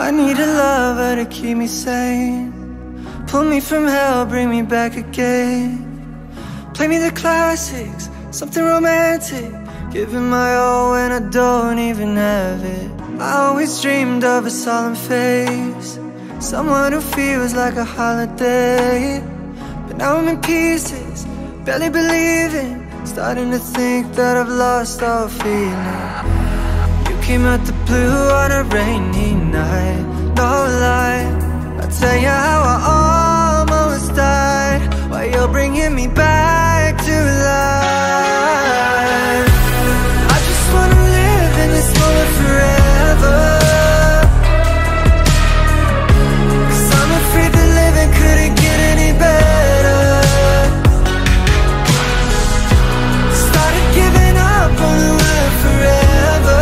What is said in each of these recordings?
I need a lover to keep me sane. Pull me from hell, bring me back again. Play me the classics, something romantic. Giving my all when I don't even have it. I always dreamed of a solemn face, someone who feels like a holiday. But now I'm in pieces, barely believing, starting to think that I've lost all feeling. You came out the blue on a rainy night, no lie. I'll tell you how I almost died, while you're bringing me back to life. I just wanna live in this moment forever, 'cause I'm afraid that living couldn't get any better. Started giving up on the word forever,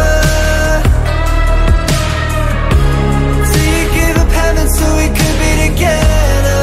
till you gave up heaven so we could be together.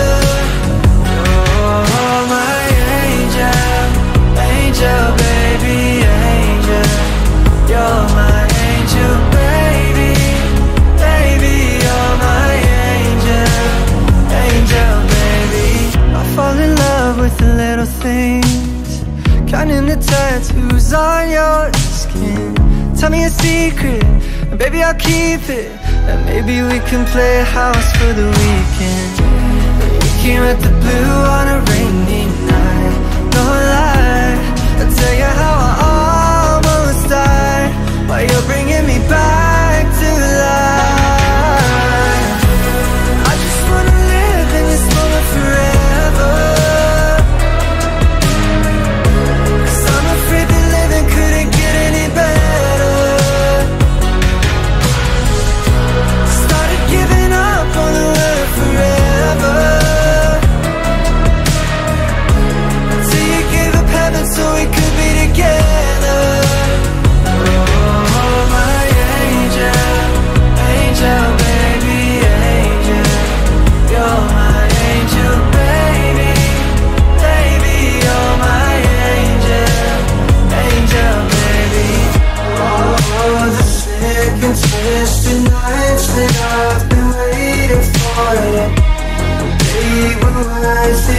Oh, my angel, angel, baby, angel. You're my angel, baby, baby. You're my angel, angel, baby. I fall in love with the little things, counting the tattoos on your skin. Tell me a secret, and baby I'll keep it, and maybe we can play house for the weekend. You came at the blue on a rainy night, no lie. I'll tell you how I almost died, while you're bringing me back to life. I just wanna live in this moment forever, 'cause I'm afraid that living couldn't get any better. Started giving up on the word forever, till you gave up heaven so we could be together. Oh, my angel, angel, baby, angel. You're my angel, baby, baby. You're my angel, angel, baby. Oh, the sick and twisted nights that I've been waiting for you. They were worth